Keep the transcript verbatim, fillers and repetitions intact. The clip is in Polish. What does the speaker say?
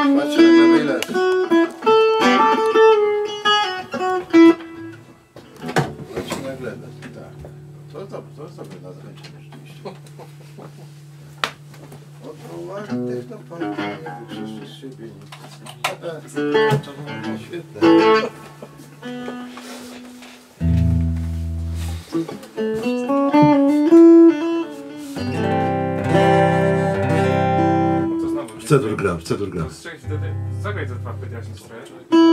Patrzę na lewej leży. Leci na glebę, tak. To jest dobre, to jest dobre na zakończenie rzeczywiście. Odwołali technoparki, nie wykrzeszczy z siebie nic. Świetne. W C-dur gram, w C-dur gram. Zagraj te dwa pytania,